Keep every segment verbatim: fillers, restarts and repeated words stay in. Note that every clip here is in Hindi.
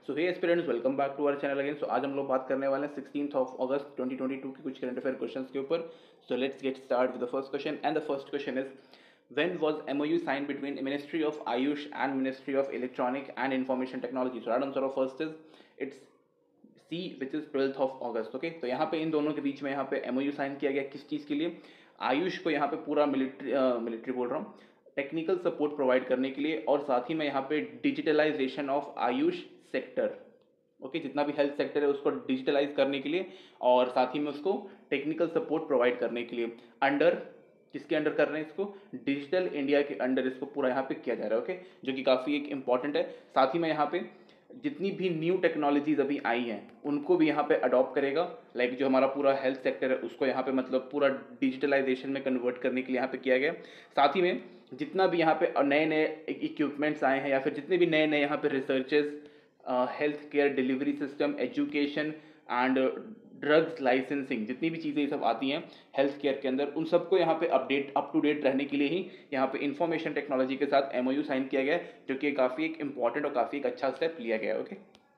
So hey aspirants, welcome back to our channel again. So आज हम लोग बात करने वाले हैं sixteenth of August twenty twenty two के कुछ करंट अफेयर क्वेश्चंस के ऊपर। So let's get start with the first question and the first question is when was MoU signed between ministry of Ayush and ministry of electronic and information technology. So right answer of first is it's C which is twelfth of August. Okay, तो यहाँ पे इन दोनों के बीच में यहाँ पे एमओयू साइन किया गया किस चीज़ के लिए? आयुष को यहाँ पे पूरा मिलिट्री मिलिट्री बोल रहा हूँ टेक्निकल सपोर्ट प्रोवाइड करने के लिए, और साथ ही में यहाँ पे digitalization of Ayush sector. Okay, जितना भी हेल्थ सेक्टर है उसको डिजिटलाइज करने के लिए और साथ ही में उसको टेक्निकल सपोर्ट प्रोवाइड करने के लिए अंडर किसके अंडर कर रहे हैं इसको? डिजिटल इंडिया के अंडर इसको पूरा यहाँ पे किया जा रहा है। ओके, जो कि काफ़ी एक इम्पॉर्टेंट है। साथ ही में यहाँ पे जितनी भी न्यू टेक्नोलॉजीज अभी आई हैं उनको भी यहाँ पे अडॉप्ट करेगा। लाइक जो हमारा पूरा हेल्थ सेक्टर है उसको यहाँ पे मतलब पूरा डिजिटलाइजेशन में कन्वर्ट करने के लिए यहाँ पे किया गया। साथ ही में जितना भी यहाँ पे नए नए इक्विपमेंट्स आए हैं या फिर जितने भी नए नए यहाँ पे researches, health care delivery system, education and drugs licensing, जितनी भी चीज़ें ये सब आती हैं हेल्थ केयर के अंदर, उन सबको यहाँ पे अपडेट अप टू डेट रहने के लिए ही यहाँ पे इंफॉर्मेशन टेक्नोलॉजी के साथ एमओयू साइन किया गया है, जो कि काफ़ी एक इंपॉर्टेंट और काफ़ी एक अच्छा स्टेप लिया गया है। Okay,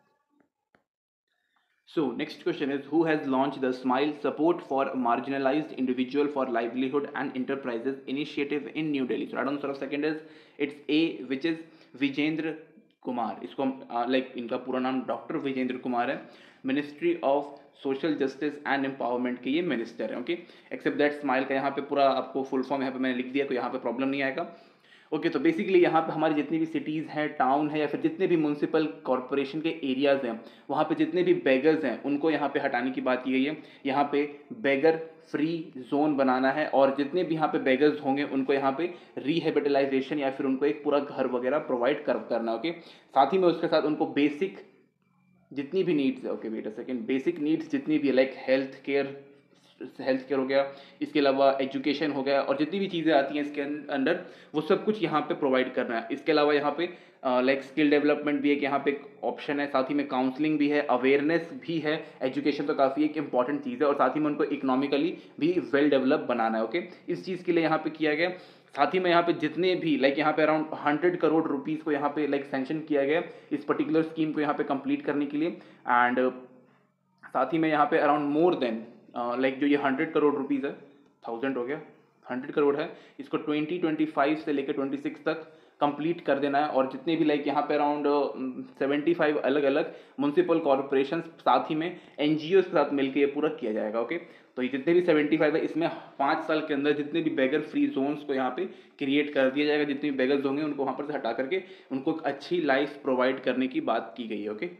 so next question is who has launched the Smile Support for Marginalized Individual for Livelihood and Enterprises initiative in New Delhi? So right answer of second is it's A, which is Vijendra Kumar. इसको लाइक uh, like, इनका पूरा नाम डॉक्टर विजेंद्र कुमार है। Ministry of social justice and empowerment के ये मिनिस्टर है। ओके, एक्सेप्ट दैट स्माइल का यहाँ पे पूरा आपको फुल फॉर्म यहाँ पे मैंने लिख दिया, कोई यहाँ पे प्रॉब्लम नहीं आएगा। ओके okay, तो बेसिकली यहाँ पे हमारी जितनी भी सिटीज़ हैं, टाउन है या फिर जितने भी म्यूनसिपल कॉरपोरेशन के एरियाज़ हैं, वहाँ पे जितने भी बेगर्स हैं उनको यहाँ पे हटाने की बात की गई है। यहाँ पे बेगर फ्री जोन बनाना है और जितने भी यहाँ पे बेगर्स होंगे उनको यहाँ पे रिहेबिटलाइजेशन या फिर उनको एक पूरा घर वगैरह प्रोवाइड कर करना। ओके, साथ ही में उसके साथ उनको बेसिक जितनी भी नीड्स है, okay wait a second, basic needs जितनी भी like health care health care हो गया, इसके अलावा एजुकेशन हो गया और जितनी भी चीज़ें आती हैं इसके अंडर वो सब कुछ यहाँ पे प्रोवाइड करना है। इसके अलावा यहाँ पे लाइक स्किल डेवलपमेंट भी एक यहाँ पे ऑप्शन है, साथ ही में काउंसलिंग भी है, अवेयरनेस भी है। एजुकेशन तो काफ़ी एक इंपॉर्टेंट चीज़ है और साथ ही में उनको इकोनॉमिकली भी वेल डेवलप बनाना है। ओके, इस चीज़ के लिए यहाँ पे किया गया। साथ ही में यहाँ पे जितने भी लाइक यहाँ पे अराउंड हंड्रेड करोड़ रुपीज़ को यहाँ पे लाइक सैंक्शन किया गया इस पर्टिकुलर स्कीम को यहाँ पे कंप्लीट करने के लिए। एंड साथ ही में यहाँ पे अराउंड मोर देन लाइक जो ये हंड्रेड करोड़ रुपीज़ है, थाउजेंड हो गया, हंड्रेड करोड़ है, इसको ट्वेंटी ट्वेंटी फाइव से लेकर ट्वेंटी सिक्स तक कंप्लीट कर देना है। और जितने भी लाइक यहाँ पे अराउंड सेवेंटी फाइव अलग अलग म्यूनसिपल कॉरपोरेशन साथ ही में एनजीओ के साथ मिलकर ये पूरा किया जाएगा। ओके, तो ये जितने भी सेवेंटी फाइव है इसमें पाँच साल के अंदर जितने भी बेगर फ्री जोन्स को यहाँ पे क्रिएट कर दिया जाएगा। जितने भी बेगर्स होंगे उनको वहाँ पर से हटा करके उनको एक अच्छी लाइफ प्रोवाइड करने की बात की गई है। ओके,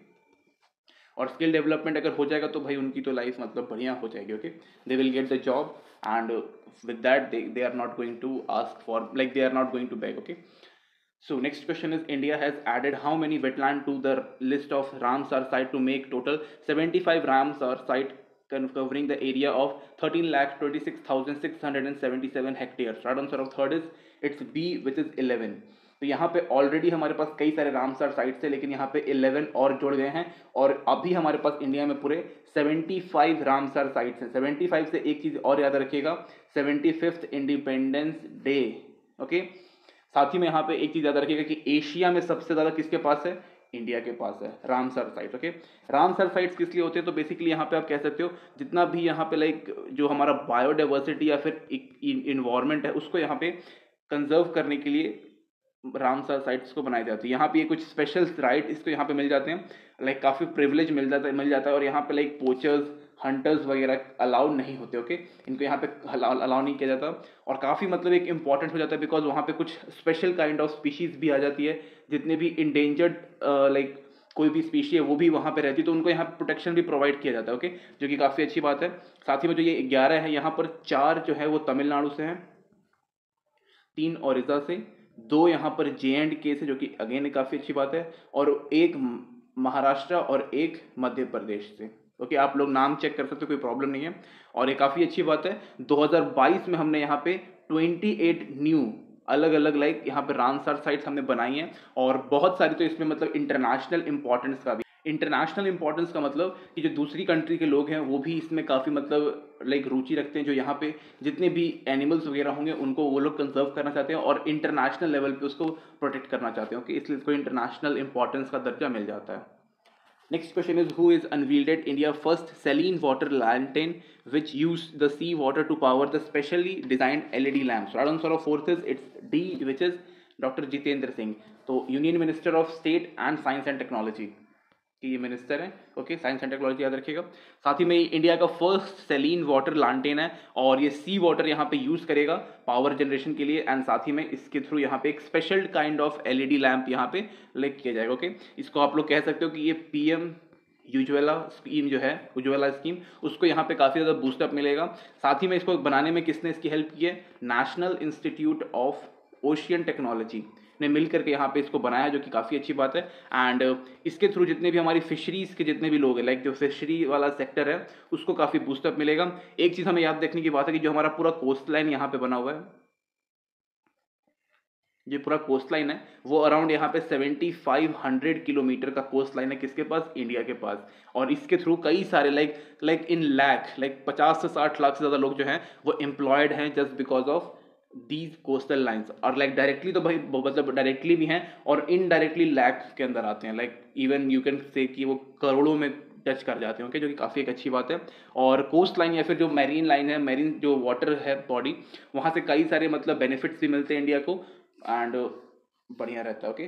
और स्किल डेवलपमेंट अगर हो जाएगा तो भाई उनकी तो लाइफ मतलब बढ़िया हो जाएगी। Okay, they will get the job and with that they they are not going to ask for like they are not going to beg. Okay, so next question is India has added how many wetland to the list of Ramsar site to make total seventy-five Ramsar site covering the area of thirteen lakh twenty-six thousand six hundred seventy-seven hectares. Right answer of third is it's B, which is eleven. तो यहाँ पे ऑलरेडी हमारे पास कई सारे रामसर साइट्स है लेकिन यहाँ पे इलेवन और जोड़ गए हैं और अभी हमारे पास इंडिया में पूरे सेवेंटी फाइव रामसर साइट्स हैं। सेवेंटी फाइव से एक चीज़ और याद रखिएगा, seventy fifth independence day. Okay, साथ ही में यहाँ पे एक चीज़ याद रखिएगा कि एशिया में सबसे ज़्यादा किसके पास है? इंडिया के पास है Ramsar site. Okay, Ramsar sites किस लिए होते हैं? तो बेसिकली यहाँ पे आप कह सकते हो जितना भी यहाँ पे लाइक जो हमारा बायोडाइवर्सिटी या फिर इन्वायरमेंट है उसको यहाँ पे कंजर्व करने के लिए रामसर साइट्स को बनाई जाती है। यहाँ पे ये कुछ स्पेशल राइट इसको यहाँ पे मिल जाते हैं, लाइक काफ़ी प्रिविलेज मिल जाता है मिल जाता है और यहाँ पे लाइक पोचर्स, हंटर्स वगैरह अलाउ नहीं होते। ओके, इनको यहाँ पे अलाउ नहीं किया जाता और काफ़ी मतलब एक इम्पॉर्टेंट हो जाता है बिकॉज वहाँ पे कुछ स्पेशल काइंड ऑफ स्पीशीज़ भी आ जाती है। जितने भी इंडेंजर्ड लाइक कोई भी स्पीशी है वो भी वहाँ पे रहती है तो उनको यहाँ प्रोटेक्शन भी प्रोवाइड किया जाता है। ओके, जो कि काफ़ी अच्छी बात है। साथ ही में जो ये ग्यारह है यहाँ पर चार जो है वो तमिलनाडु से हैं, तीन ओडिशा से, दो यहाँ पर जे एंड के से, जो कि अगेन काफ़ी अच्छी बात है, और एक महाराष्ट्र और एक मध्य प्रदेश से। ओके, आप लोग नाम चेक कर सकते हो, कोई प्रॉब्लम नहीं है। और ये काफ़ी अच्छी बात है, दो हज़ार बाईस में हमने यहाँ पे अट्ठाईस न्यू अलग अलग लाइक यहाँ पे रामसर साइट्स हमने बनाई हैं और बहुत सारी तो इसमें मतलब इंटरनेशनल इंपॉर्टेंस का भी इंटरनेशनल इंपॉर्टेंस का मतलब कि जो दूसरी कंट्री के लोग हैं वो भी इसमें काफ़ी मतलब लाइक रुचि रखते हैं। जो यहाँ पे जितने भी एनिमल्स वगैरह होंगे उनको वो लोग कंजर्व करना चाहते हैं और इंटरनेशनल लेवल पे उसको प्रोटेक्ट करना चाहते हैं। ओके, इसलिए इसको इंटरनेशनल इंपॉर्टेंस का दर्जा मिल जाता है। Next question is, who is unveiled India first saline water lantern which use the sea water to power the specially designed L E D lamps? Right answer of fourth is it's D, which is Doctor Jitendra Singh. तो union minister of state and science and technology कि ये मिनिस्टर है, ओके, साइंस एंड टेक्नोलॉजी याद रखिएगा। साथ ही में इंडिया का फर्स्ट सेलीन वाटर लालटेन है और ये सी वाटर यहाँ पे यूज करेगा पावर जनरेशन के लिए, एंड साथ ही में इसके थ्रू यहाँ पे एक special kind of LED lamp यहाँ पे लेक किया जाएगा, ओके। इसको आप लोग कह सकते हो कि ये पीएम उज्ज्वला स्कीम जो है, उज्ज्वला स्कीम, उसको यहाँ पे काफ़ी ज़्यादा बूस्टअप मिलेगा। साथ ही में इसको बनाने में किसने इसकी हेल्प की है? National institute of ocean technology ने मिल करके यहाँ पे इसको बनाया, जो कि काफ़ी अच्छी बात है। एंड इसके थ्रू जितने भी हमारी फिशरीज़ के जितने भी लोग हैं, लाइक जो फिशरी वाला सेक्टर है, उसको काफ़ी बूस्टअप मिलेगा। एक चीज़ हमें याद रखने की बात है कि जो हमारा पूरा कोस्ट लाइन यहाँ पे बना हुआ है, ये पूरा कोस्ट लाइन है, वो अराउंड यहाँ पे सेवेंटी फाइव हंड्रेड किलोमीटर का कोस्ट लाइन है, किसके पास? इंडिया के पास। और इसके थ्रू कई सारे like like in lakh like पचास से साठ लाख से ज़्यादा लोग जो हैं वो एम्प्लॉयड हैं just because of these coastal lines. और लाइक डायरेक्टली तो भाई मतलब डायरेक्टली भी हैं और इनडायरेक्टली लैख के अंदर आते हैं, like even you can say कि वो करोड़ों में टच कर जाते हैं, ओके, जो कि काफ़ी एक अच्छी बात है। और कोस्ट लाइन या फिर जो मैरीन लाइन है, मैरीन जो वाटर है बॉडी, वहाँ से कई सारे मतलब बेनिफिट्स भी मिलते हैं इंडिया को, एंड बढ़िया रहता है, okay.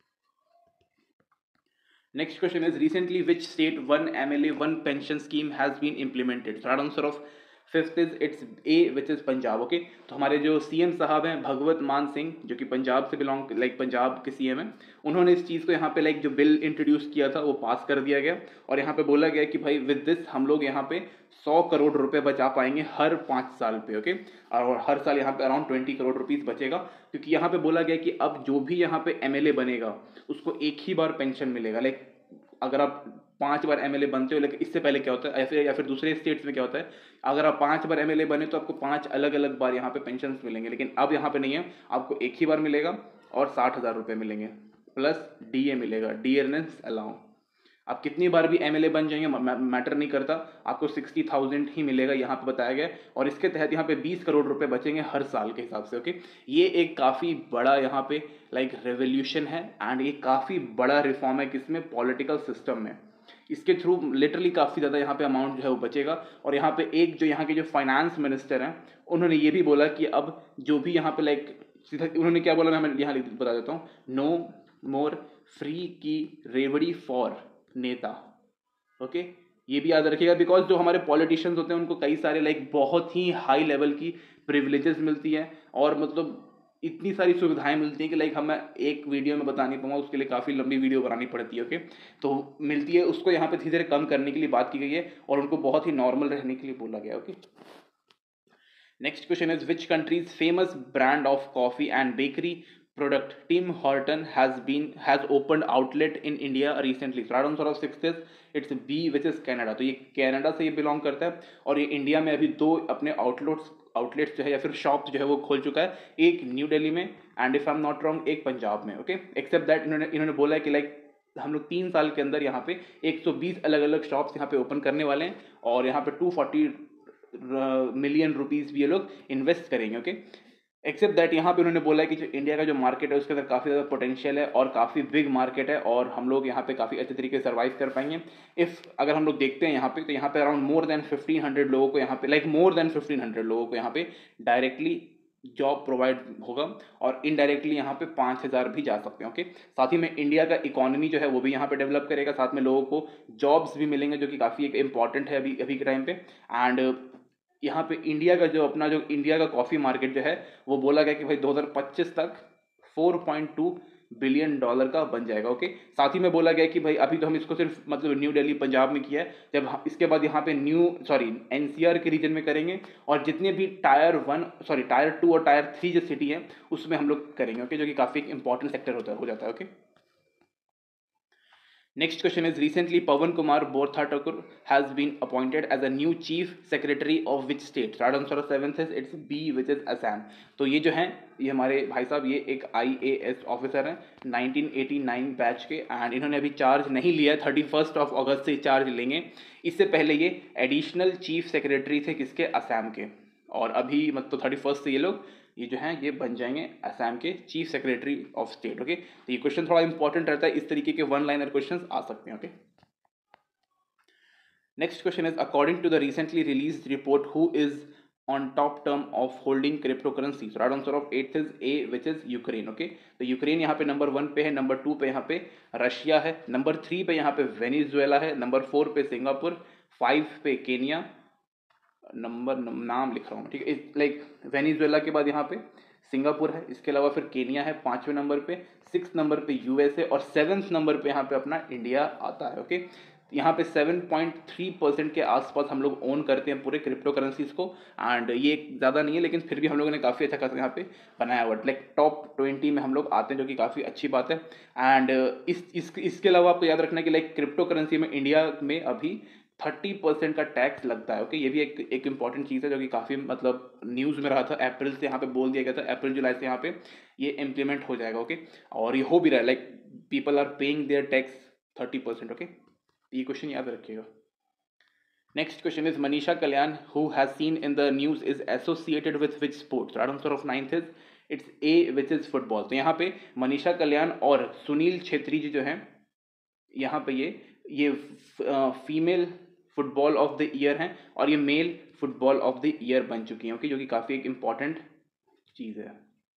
Next question is, recently which state one M L A one pension scheme has been implemented? Right answer of fifth is it's A, which is Punjab, okay. तो हमारे जो सीएम साहब हैं भगवत मान सिंह, जो कि पंजाब से बिलोंग लाइक पंजाब के सीएम हैं, उन्होंने इस चीज़ को यहाँ पे लाइक जो बिल इंट्रोड्यूस किया था वो पास कर दिया गया और यहाँ पे बोला गया कि भाई विद दिस हम लोग यहाँ पे सौ करोड़ रुपए बचा पाएंगे हर पाँच साल पे, ओके। और हर साल यहाँ पे अराउंड ट्वेंटी करोड़ रुपीस बचेगा, क्योंकि यहाँ पे बोला गया कि अब जो भी यहाँ पे एमएलए बनेगा उसको एक ही बार पेंशन मिलेगा। लाइक अगर आप पांच बार एमएलए बनते हो, लेकिन इससे पहले क्या होता है, ऐसे या फिर दूसरे स्टेट्स में क्या होता है, अगर आप पांच बार एमएलए बने तो आपको पांच अलग अलग बार यहाँ पे पेंशन मिलेंगे, लेकिन अब यहाँ पे नहीं है, आपको एक ही बार मिलेगा और साठ हज़ार रुपये मिलेंगे प्लस डीए मिलेगा, डियरनेस अलाउ। आप कितनी बार भी एमएलए बन जाएंगे मैटर नहीं करता, आपको सिक्सटी थाउजेंड ही मिलेगा यहाँ पे बताया गया। और इसके तहत यहाँ पे बीस करोड़ रुपए बचेंगे हर साल के हिसाब से, ओके। ये एक काफ़ी बड़ा यहाँ पे लाइक रेवोल्यूशन है एंड ये काफ़ी बड़ा रिफॉर्म है किसमें? पॉलिटिकल सिस्टम में। इसके थ्रू लिटरली काफ़ी ज़्यादा यहाँ पे अमाउंट जो है वो बचेगा। और यहाँ पे एक जो यहाँ के जो फाइनेंस मिनिस्टर हैं उन्होंने ये भी बोला कि अब जो भी यहाँ पे लाइक सीधा उन्होंने क्या बोला, मैं यहाँ बता देता हूँ, नो मोर फ्री की रेवड़ी फॉर नेता, ओके। ये भी याद रखिएगा, बिकॉज जो हमारे पॉलिटिशियंस होते हैं उनको कई सारे लाइक बहुत ही हाई लेवल की प्रिविलेजेस मिलती हैं और मतलब इतनी सारी सुविधाएं मिलती हैं कि लाइक हम एक वीडियो में बता नहीं पाऊंगा, उसके लिए काफ़ी लंबी वीडियो बनानी पड़ती है, ओके। तो मिलती है, उसको यहाँ पे धीरे धीरे कम करने के लिए बात की गई है और उनको बहुत ही नॉर्मल रहने के लिए बोला गया, okay. Next question is, which countries famous brand of coffee and bakery product Tim Horton has been has opened outlet in India recently? So right answer of sixth is it's B, which is Canada। तो ये कनाडा से ये बिलोंग करता है और ये इंडिया में अभी दो अपने आउटलेट्स आउटलेट्स जो है या फिर शॉप जो है वो खोल चुका है, एक न्यू दिल्ली में and if I am not wrong एक पंजाब में, ओके। एक्सेप्ट दैट इन्होंने इन्होंने बोला है कि लाइक हम लोग तीन साल के अंदर यहाँ पे एक सौ बीस अलग अलग शॉप्स यहाँ पे ओपन करने वाले हैं और यहाँ पे टू फोर्टी मिलियन रुपीज़ भी ये लोग इन्वेस्ट करेंगे, ओके। एक्सेप्ट दैट यहाँ पे उन्होंने बोला है कि जो इंडिया का जो मार्केट है उसके अंदर काफ़ी ज़्यादा पोटेंशियल है और काफ़ी बिग मार्केट है और हम लोग यहाँ पे काफ़ी अच्छे तरीके से सर्वाइव कर पाएंगे। इफ़ अगर हम लोग देखते हैं यहाँ पे तो यहाँ पे around more than fifteen hundred लोगों को यहाँ पे like more than fifteen hundred लोगों को यहाँ पे डायरेक्टली जॉब प्रोवाइड होगा और इनडायरेक्टली यहाँ पे पाँच हज़ार भी जा सकते हैं, ओके। साथ ही में इंडिया का इकोनॉमी जो है वो भी यहाँ पे डेवलप करेगा, साथ में लोगों को जॉब्स भी मिलेंगे जो कि काफ़ी एक इंपॉर्टेंट है अभी अभी के टाइम पे। एंड यहाँ पे इंडिया का जो अपना जो इंडिया का कॉफ़ी मार्केट जो है वो बोला गया कि भाई दो हज़ार पच्चीस तक four point two billion dollar का बन जाएगा, ओके। साथ ही में बोला गया कि भाई अभी तो हम इसको सिर्फ मतलब न्यू दिल्ली पंजाब में किया है, जब इसके बाद यहाँ पे न्यू सॉरी एनसीआर के रीजन में करेंगे और जितने भी tier one sorry tier two और टायर थ्री जो सिटी है उसमें हम लोग करेंगे, ओके, जो कि काफ़ी इंपॉर्टेंट सेक्टर होता है हो जाता है, okay. Next question is, recently Pawan Kumar Borthakur has been appointed as a new chief secretary of which state? Right answer of seventh is it's B, which is Assam। तो ये जो हैं ये हमारे भाई साहब ये एक आई ए एस ऑफिसर हैं नाइनटीन एटी नाइन बैच के एंड इन्होंने अभी चार्ज नहीं लिया, थर्टी फर्स्ट ऑफ अगस्त से चार्ज लेंगे। इससे पहले ये एडिशनल चीफ सेक्रेटरी थे किसके? असम के, और अभी मतलब थर्टी फर्स्ट से ये लोग ये जो हैं ये बन जाएंगे असम के chief secretary of state, okay. तो ये क्वेश्चन थोड़ा इंपॉर्टेंट रहता है, इस तरीके के वन लाइनर क्वेश्चंस आ सकते हैं, okay. Next question is, according to the recently released report, who is on top term of holding cryptocurrency? So right answer of eighth is A, which is Ukraine. Okay, तो यूक्रेन यहाँ पे नंबर वन पे है, नंबर टू पे यहाँ पे रशिया है, नंबर थ्री पे यहाँ पे वेनेजुएला है, नंबर फोर पे सिंगापुर, फाइव पे केनिया, नंबर नाम लिख रहा हूँ ठीक है, लाइक वेनेजुएला के बाद यहाँ पे सिंगापुर है, इसके अलावा फिर केनिया है पांचवें नंबर पे, सिक्स नंबर पे यूएसए और सेवन्थ नंबर पे यहाँ पे अपना इंडिया आता है। ओके, यहाँ पे सेवन पॉइंट थ्री परसेंट के आसपास हम लोग ओन करते हैं पूरे क्रिप्टो करेंसीज को, एंड ये ज़्यादा नहीं है लेकिन फिर भी हम लोगों ने काफ़ी अच्छा खासा यहाँ पे बनाया हुआ, लाइक टॉप ट्वेंटी में हम लोग आते हैं, जो कि काफ़ी अच्छी बात है। एंड इस, इस इसके अलावा आपको याद रखना है कि लाइक क्रिप्टो करेंसी में इंडिया में अभी थर्टी परसेंट का टैक्स लगता है। ओके, ये भी एक एक इम्पॉर्टेंट चीज़ है जो कि काफ़ी मतलब न्यूज़ में रहा था, अप्रैल से यहाँ पे बोल दिया गया था, अप्रैल जुलाई से यहाँ पे ये इम्प्लीमेंट हो जाएगा। ओके, और ये हो भी रहा है, like people are paying their tax thirty percent. Okay, ये क्वेश्चन याद रखिएगा। Next question is, Manisha Kalyan who has seen in the news is associated with which sports? Right answer of ninth is it's A, which is football. तो यहाँ पे मनीषा कल्याण और सुनील छेत्री जी जो हैं यहाँ पे ये ये female football of the year हैं और ये male football of the year बन चुकी हैं। ओके, जो कि काफ़ी एक इम्पॉर्टेंट चीज़ है,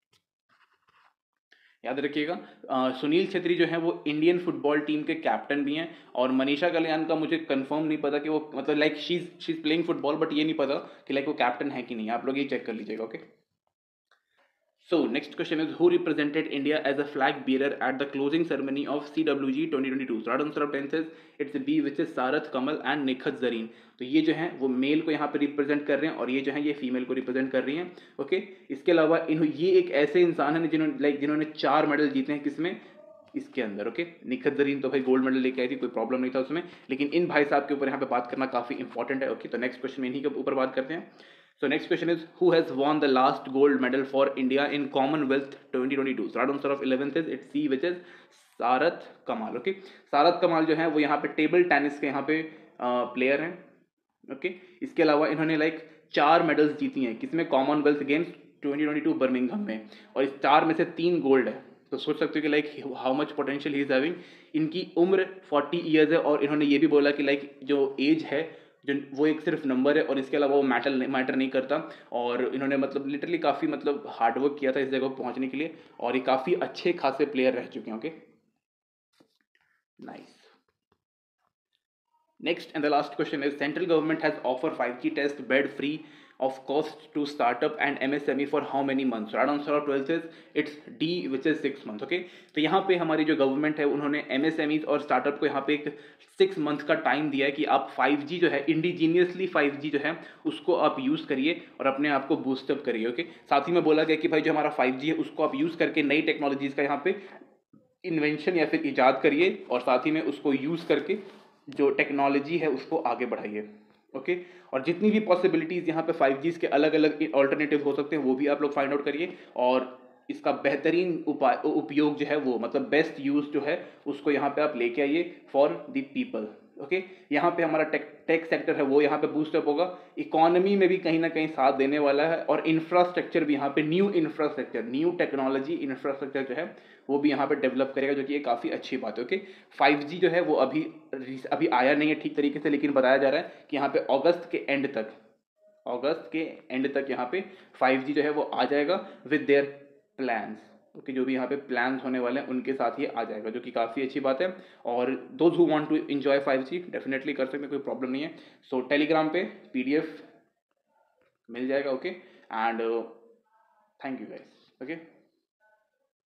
याद रखिएगा। सुनील छेत्री जो हैं वो इंडियन फुटबॉल टीम के कैप्टन भी हैं, और मनीषा कल्याण का मुझे कंफर्म नहीं पता कि वो मतलब like she she is playing football, but ये नहीं पता कि लाइक वो कैप्टन है कि नहीं, आप लोग ये चेक कर लीजिएगा। Okay, so next question is, who represented India as a flag bearer at the closing ceremony of C W G twenty twenty-two? So right answer of tenth is it's B, which is Sarath Kamal and Nikhat Zareen. तो ये जो हैं वो मेल को यहाँ पे रिप्रेजेंट कर रहे हैं और ये जो है ये फीमेल को रिप्रेजेंट कर रही हैं। ओके, इसके अलावा इन ये एक ऐसे इंसान हैं जिन्होंने लाइक जिन्होंने चार मेडल जीते हैं, किसमें? इसके अंदर। ओके, निखत जरीन तो भाई गोल्ड मेडल लेके आई थी, कोई प्रॉब्लम नहीं था उसमें, लेकिन इन भाई साहब के ऊपर यहाँ पे बात करना काफ़ी इंपॉर्टेंट है। ओके, तो नेक्स्ट क्वेश्चन में इन्हीं के ऊपर बात करते हैं। So next question is, who has won the last gold medal for India in Commonwealth twenty twenty-two? So right answer of eleventh is it's C, which is सारथ कमाल। ओके, सारथ कमाल जो है वो यहाँ पे टेबल टेनिस के यहाँ पे प्लेयर हैं। ओके, इसके अलावा इन्होंने लाइक चार मेडल्स जीती हैं, किसमें? Commonwealth Games twenty twenty two Birmingham में, और इस चार में से तीन गोल्ड है। तो सोच सकते हो कि like how much potential he is having. इनकी उम्र फोर्टी ईयर्स है और इन्होंने ये भी बोला कि लाइक जो एज है जो वो एक सिर्फ नंबर है और इसके अलावा वो मैटर मैटर नहीं करता, और इन्होंने मतलब लिटरली काफ़ी मतलब हार्डवर्क किया था इस जगह पर पहुंचने के लिए, और ये काफ़ी अच्छे खासे प्लेयर रह चुके हैं। Okay, nice. Next and the last question is, central government has offer five G test bed free of cost to startup and M S M E for how many months? Right answer of twelfth is it's D, which is six months. Okay, तो यहाँ पे हमारी जो गवर्नमेंट है उन्होंने M S M Es और स्टार्टअप को यहाँ पे एक सिक्स मंथ का टाइम दिया है कि आप फाइव जी जो है इंडिजीनियसली फाइव जी जो है उसको आप यूज़ करिए और अपने आप को बूस्टअप करिए। ओके, साथ ही में बोला गया कि भाई जो हमारा फाइव जी है उसको आप यूज़ करके नई टेक्नोलॉजीज़ का यहाँ पे इन्वेंशन या फिर ईजाद करिए, और साथ ही में उसको यूज़ करके जो टेक्नोलॉजी है उसको आगे बढ़ाइए। ओके, और जितनी भी पॉसिबिलिटीज़ यहाँ पे फाइव जी के अलग अलग ऑल्टरनेटिव हो सकते हैं वो भी आप लोग फाइंड आउट करिए, और इसका बेहतरीन उपाय उपयोग जो है वो मतलब बेस्ट यूज़ जो है उसको यहाँ पे आप लेके आइए फॉर द पीपल। ओके, यहाँ पे हमारा टेक टेक सेक्टर है वो यहाँ पे बूस्टअप होगा, इकोनॉमी में भी कहीं ना कहीं साथ देने वाला है, और इंफ्रास्ट्रक्चर भी यहाँ पे new infrastructure new technology infrastructure जो है वो भी यहाँ पे डेवलप करेगा, जो कि ये काफ़ी अच्छी बात है। ओके, फाइव जी जो है वो अभी अभी आया नहीं है ठीक तरीके से, लेकिन बताया जा रहा है कि यहाँ पे अगस्त के एंड तक अगस्त के एंड तक यहाँ पे फाइव जी जो है वो आ जाएगा विद देयर प्लान्स। ओके, जो भी यहाँ पे प्लान्स होने वाले हैं उनके साथ ये आ जाएगा, जो कि काफ़ी अच्छी बात है, और those who want to enjoy five G definitely कर सकते हैं, कोई प्रॉब्लम नहीं है। सो so, टेलीग्राम पे पीडीएफ मिल जाएगा। ओके, and thank you guys. Okay.